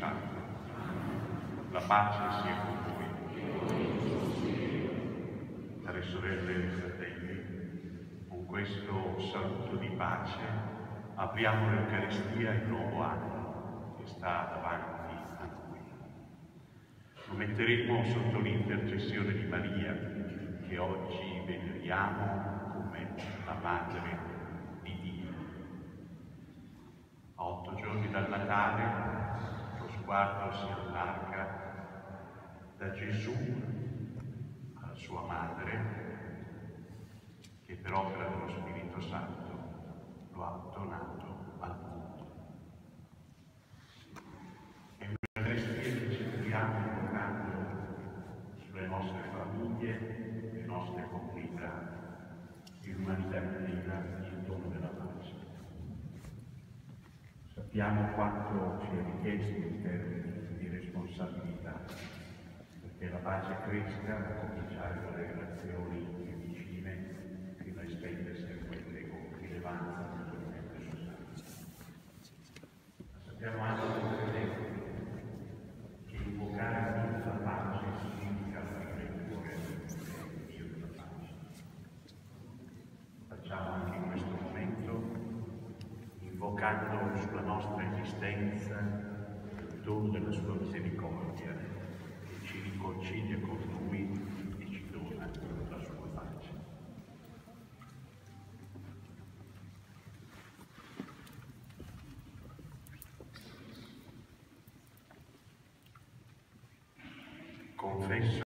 Santo. La pace sia con voi. Care sorelle e fratelli, con questo saluto di pace apriamo l'Eucaristia il nuovo anno che sta davanti a noi. Lo metteremo sotto l'intercessione di Maria, che oggi veneriamo come la Madre di Dio. A 8 giorni dal Natale lo sguardo si allarga da Gesù alla sua Madre, che per opera dello Spirito Santo lo ha donato al mondo. È un'Eucaristia che celebriamo invocando sulle nostre famiglie, le nostre comunità, l'umanità intera, il dono della pace. Sappiamo quanto ci è richiesto in termini di responsabilità, perché la pace cresca, a cominciare dalle relazioni più vicine, fino a estendersi a quelle con rilevanza maggiormente sociale. Ma sappiamo anche che invocare la pace significa aprire il cuore al Dio della pace. Lo facciamo anche in questo momento, invocando sulla nostra esistenza il dono della sua misericordia, che ci riconcilia con Lui e ci dona la sua pace. Confesso